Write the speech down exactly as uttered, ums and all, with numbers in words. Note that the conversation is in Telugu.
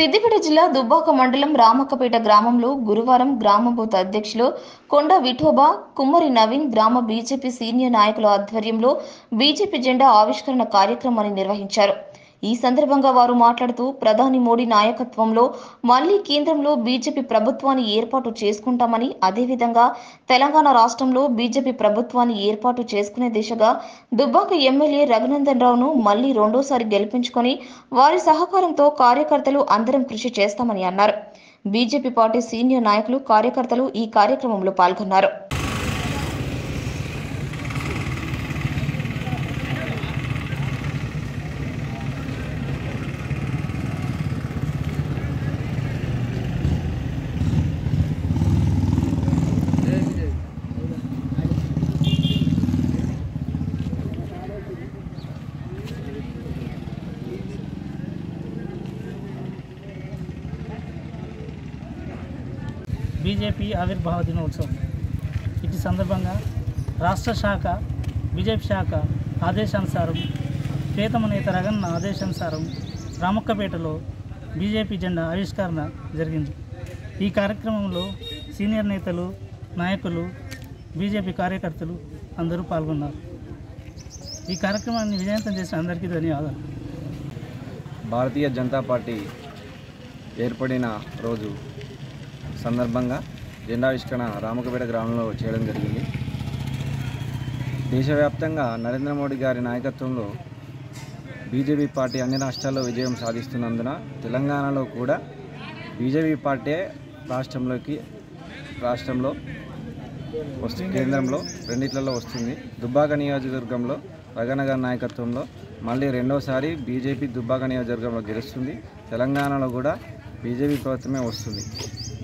సిద్దిపేట జిల్లా దుబ్బాక మండలం రామక్కపేట గ్రామంలో గురువారం గ్రామ బూత్ అధ్యక్షులు కొండ విఠోబా, కుమ్మరి నవీన్ గ్రామ బీజేపీ సీనియర్ నాయకుల ఆధ్వర్యంలో బీజేపీ జెండా ఆవిష్కరణ కార్యక్రమాన్ని నిర్వహించారు. ఈ సందర్భంగా వారు మాట్లాడుతూ ప్రధాని మోడీ నాయకత్వంలో మళ్లీ కేంద్రంలో బీజేపీ ప్రభుత్వాన్ని ఏర్పాటు చేసుకుంటామని, అదేవిధంగా తెలంగాణ రాష్ట్రంలో బీజేపీ ప్రభుత్వాన్ని ఏర్పాటు చేసుకునే దిశగా దుబ్బాక ఎమ్మెల్యే రఘునందన్ రావును మళ్లీ రెండోసారి గెలిపించుకొని వారి సహకారంతో కార్యకర్తలు అందరం కృషి చేస్తామని అన్నారు. బీజేపీ పార్టీ సీనియర్ నాయకులు, కార్యకర్తలు ఈ కార్యక్రమంలో పాల్గొన్నారు. బీజేపీ ఆవిర్భావ దినోత్సవం ఇటు సందర్భంగా రాష్ట్ర శాఖ బీజేపీ శాఖ ఆదేశానుసారం ప్రియతమ నేత రగన్న ఆదేశానుసారం రామక్కపేటలో బీజేపీ జెండా ఆవిష్కరణ జరిగింది. ఈ కార్యక్రమంలో సీనియర్ నేతలు, నాయకులు, బీజేపీ కార్యకర్తలు అందరూ పాల్గొన్నారు. ఈ కార్యక్రమాన్ని విజయవంతం చేసిన అందరికీ ధన్యవాదాలు. భారతీయ జనతా పార్టీ ఏర్పడిన రోజు సందర్భంగా జెండావిష్కరణ రామక్కపేట గ్రామంలో చేయడం జరిగింది. దేశవ్యాప్తంగా నరేంద్ర మోడీ గారి నాయకత్వంలో బీజేపీ పార్టీ అన్ని రాష్ట్రాల్లో విజయం సాధిస్తున్నందున తెలంగాణలో కూడా బీజేపీ పార్టీ రాష్ట్రంలోకి రాష్ట్రంలో వస్తుంది, కేంద్రంలో రెండిట్లలో వస్తుంది. దుబ్బాక నియోజకవర్గంలో రగన్న గారి నాయకత్వంలో మళ్ళీ రెండోసారి బీజేపీ దుబ్బాక నియోజకవర్గంలో గెలుస్తుంది. తెలంగాణలో కూడా బీజేపీ ప్రభుత్వమే వస్తుంది.